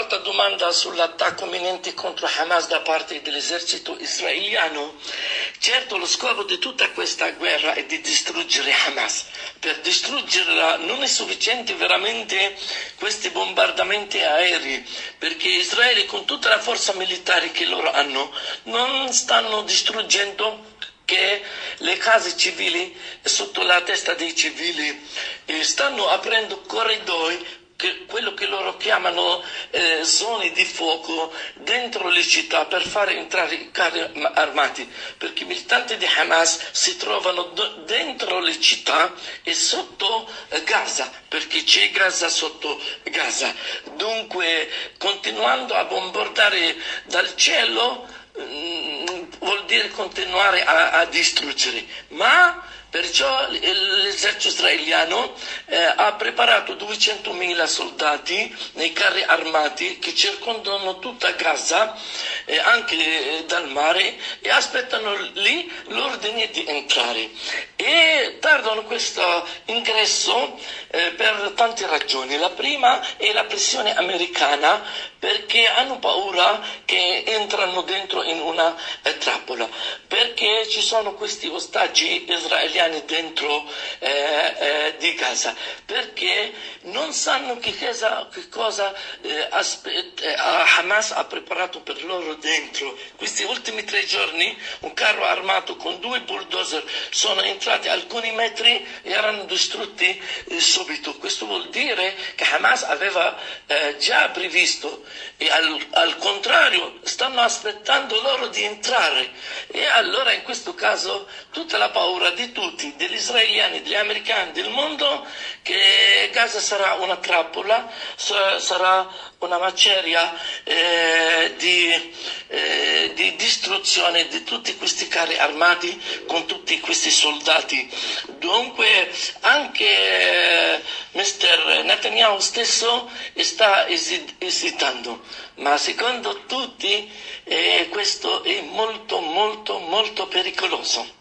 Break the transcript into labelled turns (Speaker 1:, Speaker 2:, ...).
Speaker 1: un'altra domanda sull'attacco imminente contro Hamas da parte dell'esercito israeliano. Certo, lo scopo di tutta questa guerra è di distruggere Hamas. Per distruggerla non è sufficiente veramente questi bombardamenti aerei, perché Israele, con tutta la forza militare che loro hanno, non stanno distruggendo che le case civili sotto la testa dei civili, stanno aprendo corridoi, quello che loro chiamano zone di fuoco dentro le città per fare entrare i carri armati, perché i militanti di Hamas si trovano dentro le città e sotto Gaza, perché c'è Gaza sotto Gaza. Dunque, continuando a bombardare dal cielo vuol dire continuare a distruggere, ma perciò l'esercito israeliano ha preparato 200.000 soldati nei carri armati che circondano tutta Gaza, anche dal mare, e aspettano lì l'ordine di entrare. E tardano questo ingresso per tante ragioni. La prima è la pressione americana, perché hanno paura che entrano dentro in una trappola, perché ci sono questi ostaggi israeliani dentro di Gaza, perché non sanno che cosa Hamas ha preparato per loro dentro. Questi ultimi 3 giorni un carro armato con 2 bulldozer sono entrati alcuni metri e erano distrutti subito. Questo vuol dire che Hamas aveva già previsto, e al contrario stanno aspettando loro di entrare. E allora in questo caso tutta la paura di tutti, degli israeliani, degli americani, del mondo, che Gaza sarà una trappola, sarà una maceria di distruzione di tutti questi carri armati con tutti questi soldati. Dunque anche Mr. Netanyahu stesso sta esitando, ma secondo tutti questo è molto molto molto pericoloso.